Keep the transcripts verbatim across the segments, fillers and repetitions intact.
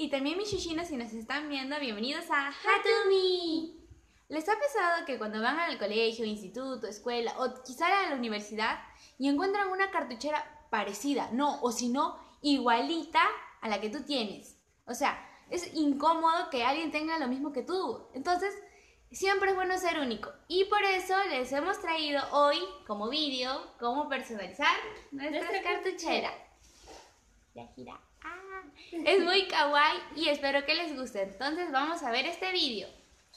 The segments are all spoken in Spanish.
y también mis shushinos si nos están viendo, bienvenidos a Hatumi. ¿Les ha pasado que cuando van al colegio, instituto, escuela o quizá a la universidad y encuentran una cartuchera parecida, no, o si no, igualita a la que tú tienes? O sea, es incómodo que alguien tenga lo mismo que tú. Entonces, siempre es bueno ser único. Y por eso les hemos traído hoy como vídeo cómo personalizar nuestra, nuestra cartuchera. Ya gira. Ah, es muy kawaii y espero que les guste. Entonces vamos a ver este vídeo.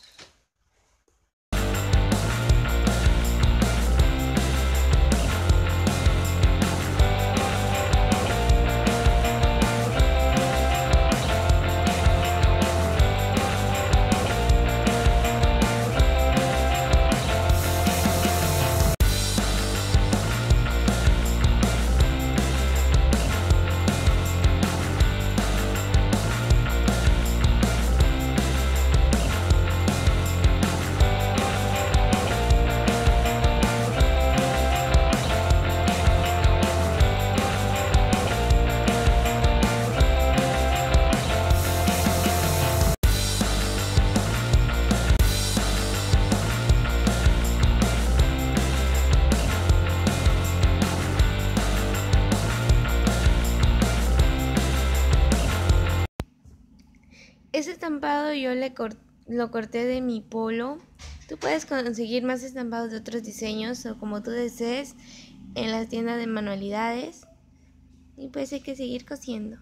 Ese estampado yo le cor lo corté de mi polo. Tú puedes conseguir más estampados de otros diseños o como tú desees en las tiendas de manualidades. Y pues hay que seguir cosiendo.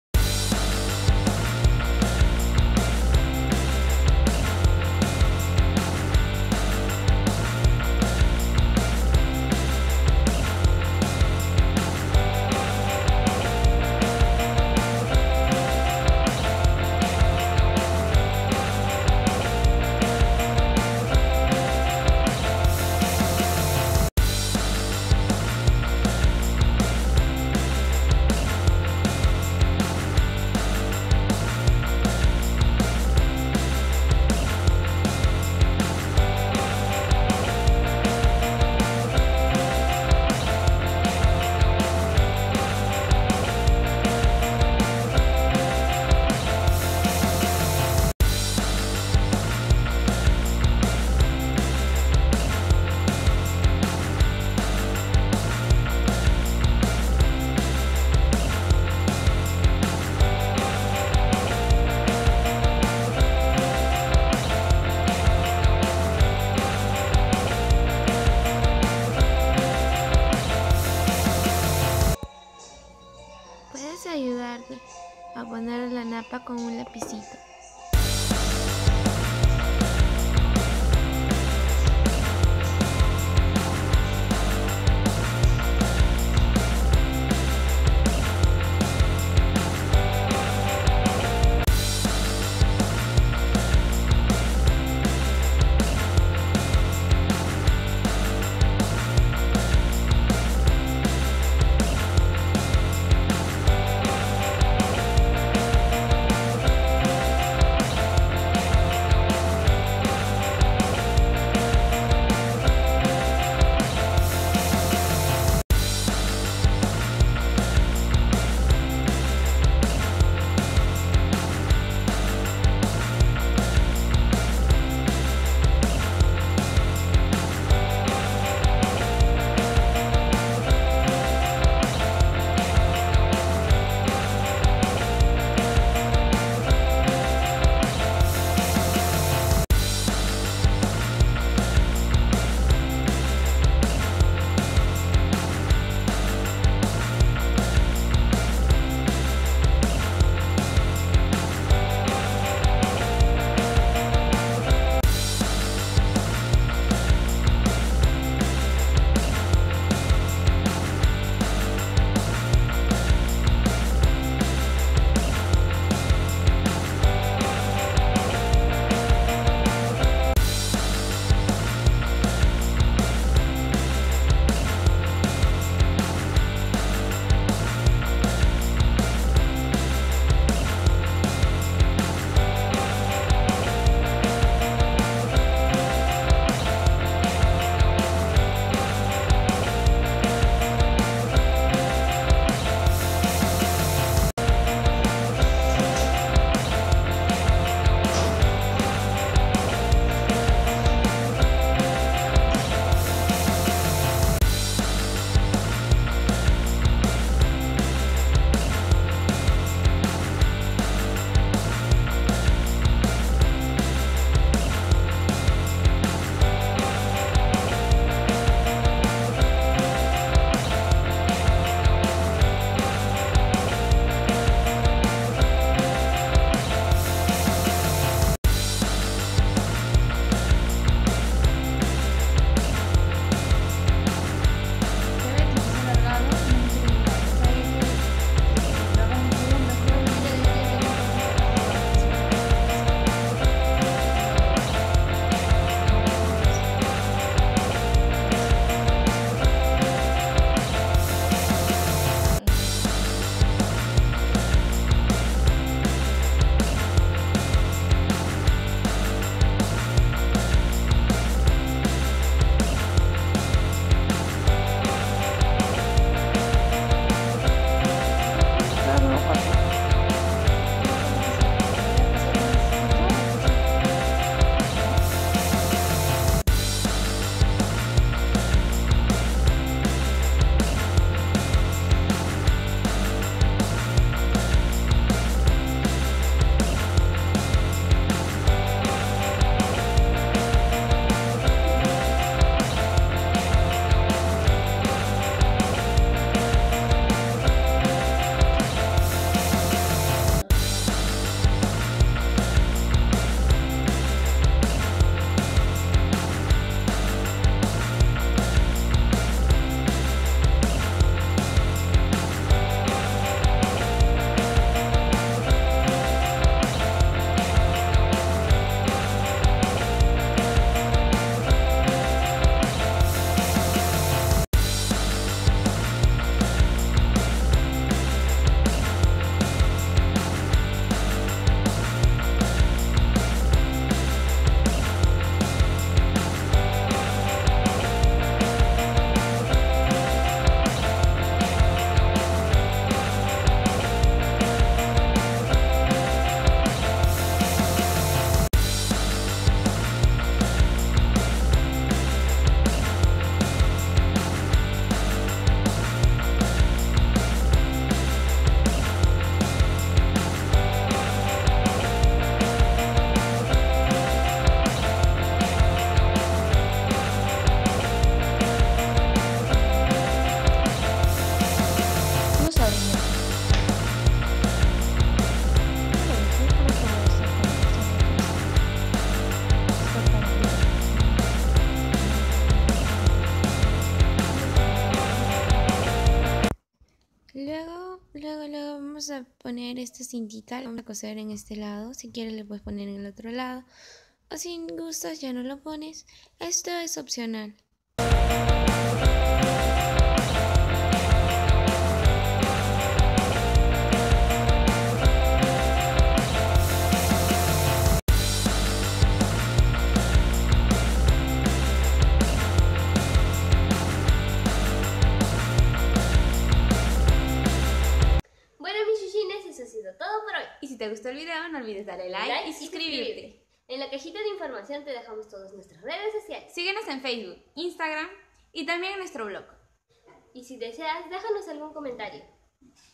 Puedes ayudarte a poner la napa con un lapicito. vamos a poner esta cintita, la vamos a coser en este lado. Si quieres le puedes poner en el otro lado. O si gustas ya no lo pones. Esto es opcional. Eso ha sido todo por hoy. Y si te gustó el video, no olvides darle like, like y, suscribirte. y suscribirte. En la cajita de información te dejamos todas nuestras redes sociales. Síguenos en Facebook, Instagram y también en nuestro blog. Y si deseas, déjanos algún comentario.